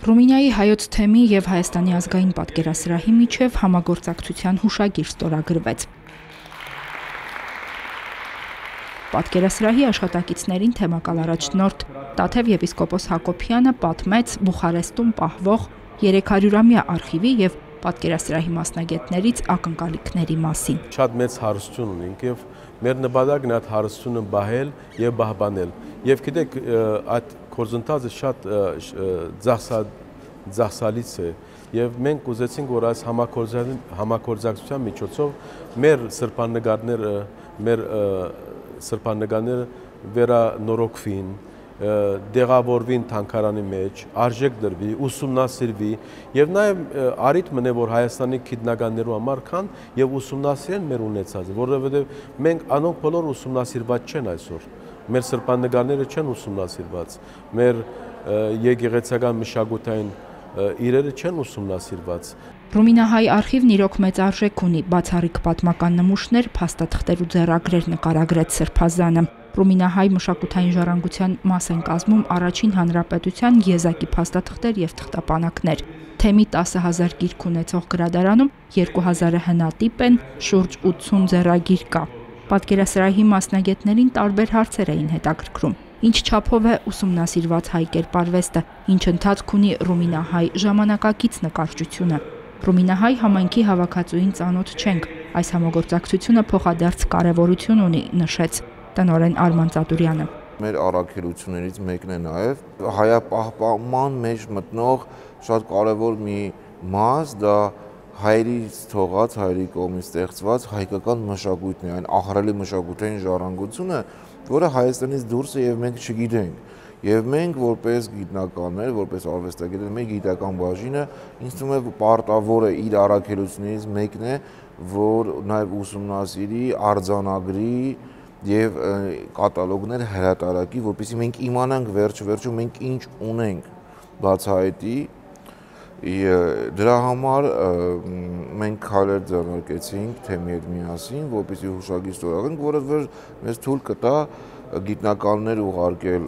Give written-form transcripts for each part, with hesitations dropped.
Ռումինիայի հայոց թեմի և Հայաստանի ազգային պատկերասրահի միջև համագործակցության հուշագիր ստորագրվեց։ Պատկերասրահի աշխատակիցներին թեմակալ առաջնորդ Տաթև եպիսկոպոս Հակոբյանը պատմեց Բուխարեստում պահվող 300-ամյա արխիվի և պատկերասրահի մասնագետներից ակնկալիքների մասին։ Շատ մեծ հարստություն ունենք և մեր նպատակն է այդ հարստությունը պահել և պահպանել։ Եվ գիտեք, այդ գործընթացը շատ ծախսալից է և մենք ուզեցինք, որ այս համագործակցության միջոցով մեր սրբանագարները վերանորոգվին, դեղավորվին թանգարանի մեջ, արժեք դրվի, ուսումնասիրվի և նաև առիթ մնե, որ Հայաստանի գիտնականներու համար կան և ուսումնասիրեն մեր ունեցածը, որովհետև մենք անոնք բոլոր ուսումնասիրված չեն այսօր, մեր սրբանագարները չեն ուսումնասիրված, մեր եկեղեցական մշակութային իրերը չեն ուսումնասիրված։ Ռումինահայ արխիվն իրոք մեծ արժեք ունի, բացառիկ պատմական նմուշներ, փաստաթղթեր ու ձեռագրեր նկարագրեց Սրբազանը։ Ռումինահայ մշակութային ժառանգության մաս են կազմում առաջին հանրապետության եզակի փաստաթղթեր և թղթապանակներ։ Թեմի 10,000 գիրք ունեցող գրադարանում 2000-ը հնատիպ են, շուրջ 80 ձեռագիր կա։ Պատկերասրահի մասնագետներին տարբեր հարցեր էին հետաքրքրում։ Ինչ չափով է ուսումնասիրված հայ կերպարվեստը, ինչ ընթացք ունի ռումինահայ ժամանակակից նկարչությունը։ Ռումինահայ համայնքի հավաքածուին ծանոթ չենք, այս համագործակցությունը փոխադարձ կարևորություն ունի, նշեց տնօրեն Արման Ծատուրյանը։ Մեր առաքելություններից մեկն է նաև հայապահպանման մեջ մտնող շատ կարևոր մի մաս, դա հայերից թողած, հայերի կողմից ստեղծված հայկական մշակույթն է, այն ահռելի մշակութային ժառանգությունը, որը Հայաստանից դուրս է և մենք չգիտենք։ Եվ մենք որպես գիտնականներ, որպես արվեստագետներ, մեր գիտական բաժինը ինձ թվում է պարտավոր է իր առաքելություններից մեկն է, որ նաև ուսումնասիրի, արձանագրի և կատալոգներ հրատարակի, որպեսզի մենք իմանանք վերջը մենք ինչ ունենք բացահայտի։ Դրա համար մենք քայլեր ձեռնարկեցինք թեմի հետ միասին, որպեսզի հուշագիր ստորագրենք, որը մեզ թույլ կտա գիտնականներ ուղարկել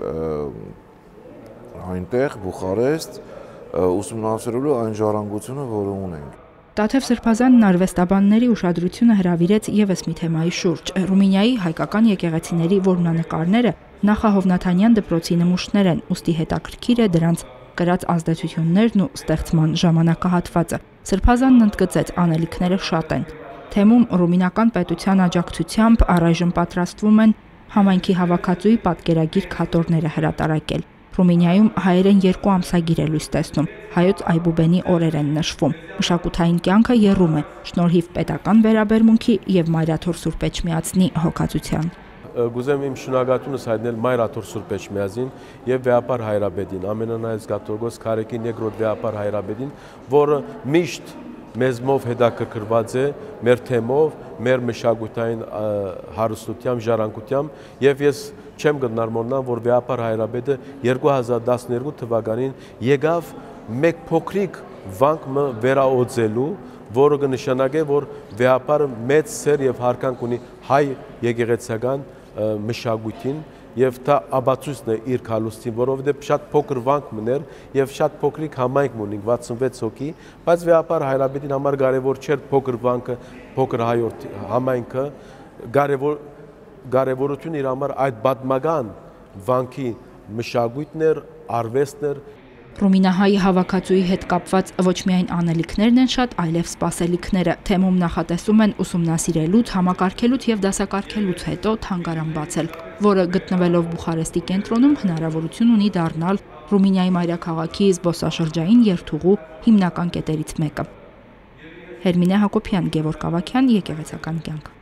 այնտեղ, Բուխարեստ, ուսումնասիրելու այն ժառանգությունը, որը ունենք։ Տաթև Սրբազանն արվեստաբանների ուշադրությունը հրավիրեց ևս մի թեմայի շուրջ։ Ռումինիայի հայկական եկեղեցիների որմնանկարները Նախահովնաթանյան դպրոցի նմուշներ են, ուստի հետաքրքիր է դրանց կրած ազդեցություններն ու ստեղծման ժամանակահատվածը։ Սրբազանն ընդգծեց, անելիքները շատ են։ Թեմում ռումինական պետության աջակցությամբ առայժմ պատրաստվում են համայնքի հավաքածուի պատկերագիր հատորները հրատարակել։ Ռումինիայում հայերեն 2 ամսագիր է լույս տեսնում, հայոց այբուբենի օրեր են նշվում։ Մշակութային կյանքը եռում է, շնորհիվ պետական վերաբերմունքի և Մայրաթոր Սուրբ Էջմիածնի հոգացության։ Գուզեմ իմ շնորհակալությունս հայտնել Մայրաթոր Սուրբ Էջմիածնին և Վեհապար Հայրաբեդին, Ամենանայես Կաթողիկոս Քարեկին երկրորդ Վեհապար Հայրաբեդին, որը միշտ մեզմով հետաքրքրված է մեր թեմով, մեր մշակութային հարստությամբ, ժառանգությամբ և ես չեմ գտնարմորնալ, որ Վեհապար Հայրաբեդը 2012 թվականին եկավ մեկ փոքրիկ վանք վերաօձելու, որը կնշանակե, որ Վեհապարը մեծ սեր և հարկանք ունի հայ եկեղեցական մշակույթին և դա ապացույցն է իր քալուստին, որովհետև շատ փոքր վանք մներ և շատ փոքրիկ համայնք ունենք 66 հոգի, բայց Վեհապար Հայրաբեդին համար կարևոր չէր փոքր վանքը, փոքր հայրենի համայնքը, կարևորությունը իր համար այդ պատմական վանքի մշակույթն էր, արվեստն էր։ Ռումինահայ հավաքածուի հետ կապված ոչ միայն անելիքներն են շատ, այլև սպասելիքները։ Թեմում նախատեսում են ուսումնասիրելուց, համակարգելուց և դասակարգելուց հետո թանգարան բացել, որը գտնվելով Բուխարեստի կենտրոնում հնարավորություն ունի դառնալ Ռումինիայի մայրաքաղաքի զբոսաշրջային երթուղու հիմնական կետերից մեկը։ Հերմինե Հակոբյան, Գևորգ Ավագյան, Եկեղեցական կյանք։